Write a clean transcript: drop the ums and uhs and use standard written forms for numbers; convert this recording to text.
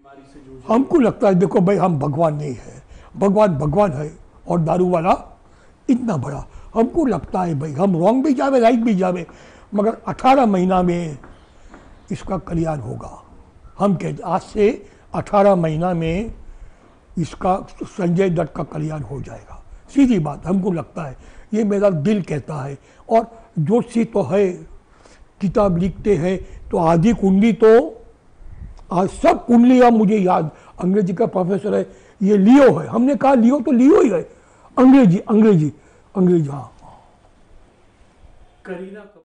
हमको लगता है देखो भाई हम भगवान नहीं है, भगवान भगवान है और दारू वाला इतना बड़ा। हमको लगता है भाई हम रॉन्ग भी जावे राइट भी जावे, मगर 18 महीना में इसका कल्याण होगा। हम कहते आज से 18 महीना में इसका संजय दत्त का कल्याण हो जाएगा, सीधी बात हमको लगता है, ये मेरा दिल कहता है। और जोशी तो है, किताब लिखते हैं तो आधी कुंडली तो आज सब कुंडलियाँ मुझे याद, अंग्रेजी का प्रोफेसर है, ये लियो है, हमने कहा लियो तो लियो ही है, अंग्रेजी अंग्रेजी अंग्रेजी हाँ। करीना